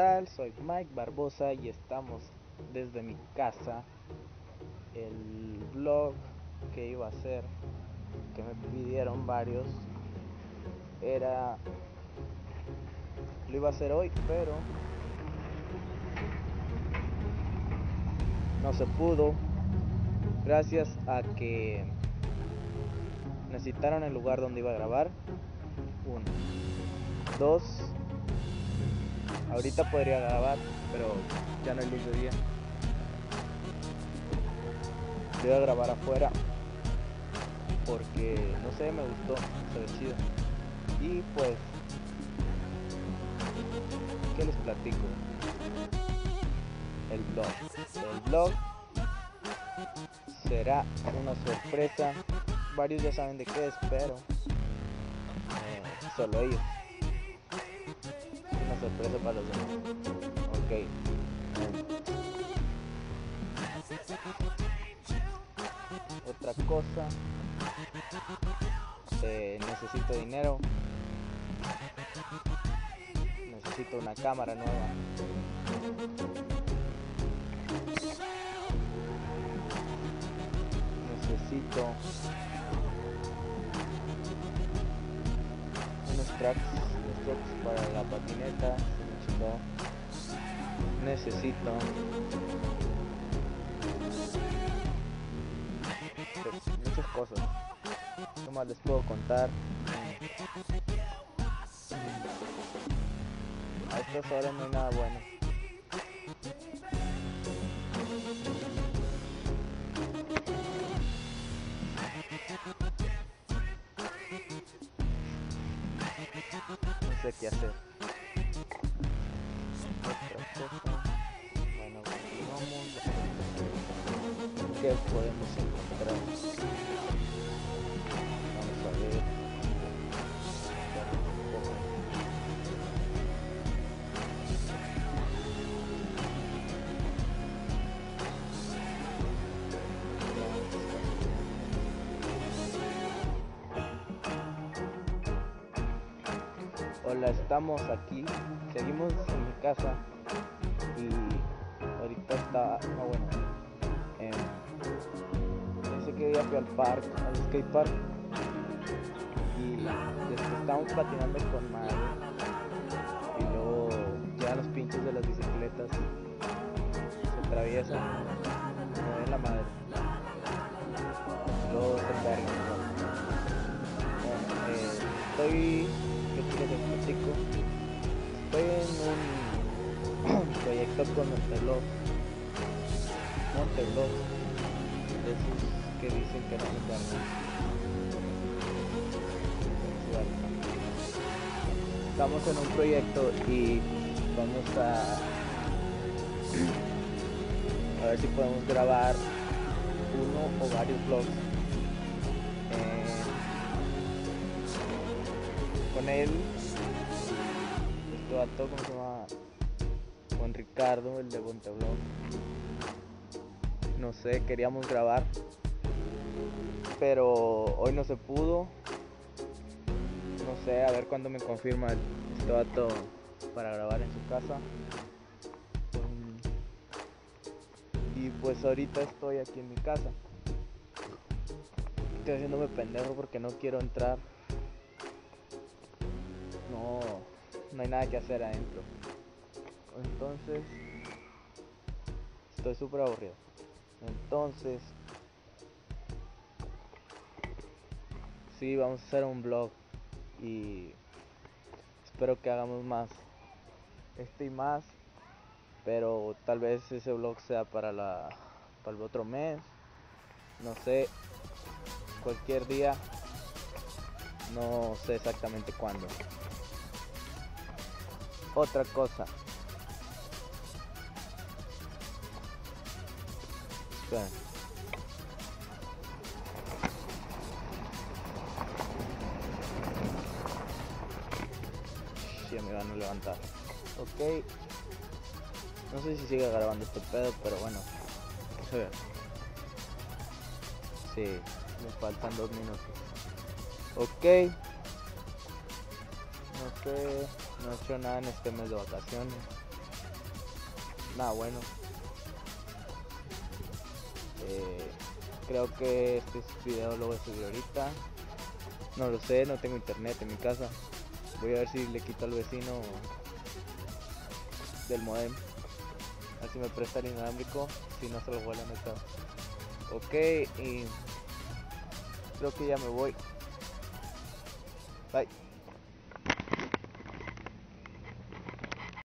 tal? Soy Mike Barbosa y estamos desde mi casa. El vlog que iba a hacer, que me pidieron varios, lo iba a hacer hoy, pero no se pudo, gracias a que necesitaron el lugar donde iba a grabar. Uno, dos, ahorita podría grabar, pero ya no hay luz de día. Voy a grabar afuera porque no sé, me gustó, se ve chido. Y pues, ¿qué les platico? El vlog será una sorpresa. Varios ya saben de qué es, pero solo ellos. Una sorpresa para los demás. Ok. Otra cosa. Necesito dinero. Necesito una cámara nueva. Necesito unos tracks para la patineta. Necesito muchas cosas. ¿Qué más les puedo contar? A estas horas no hay nada bueno. No sé qué hacer. Bueno, continuamos. ¿Qué podemos encontrar? Vamos a ver. Hola, estamos aquí, seguimos en mi casa y ahorita está, ese que día fui al parque, al skate park, y después estábamos patinando con madre y luego llegan los pinches de las bicicletas, se atraviesan, me ven la madre, luego se cargan, ¿qué te platico? Estoy en un proyecto con Monteblog, de esos que dicen que no se cargan. Estamos en un proyecto y vamos a ver si podemos grabar uno o varios vlogs con él. Este vato, ¿cómo se llama? Con Ricardo, el de Monteblog. No sé, queríamos grabar, pero hoy no se pudo. No sé, a ver cuándo me confirma este vato para grabar en su casa. Y pues ahorita estoy aquí en mi casa. Estoy haciéndome pendejo porque no quiero entrar. No hay nada que hacer adentro. Entonces, estoy súper aburrido. Entonces, sí, vamos a hacer un vlog y espero que hagamos más, y más, pero tal vez ese vlog sea para el otro mes, no sé, cualquier día, no sé exactamente cuándo. Otra cosa, esperen. Ya me van a levantar. Ok, no sé si sigue grabando este pedo, pero bueno, sí, me faltan 2 minutos. Ok, no sé, no he hecho nada en este mes de vacaciones. nada bueno. Creo que este video lo voy a subir ahorita. No lo sé, no tengo internet en mi casa. Voy a ver si le quito al vecino del modem. A ver si me presta el inalámbrico. Si no, se lo voy a meter. Ok, y creo que ya me voy. Bye.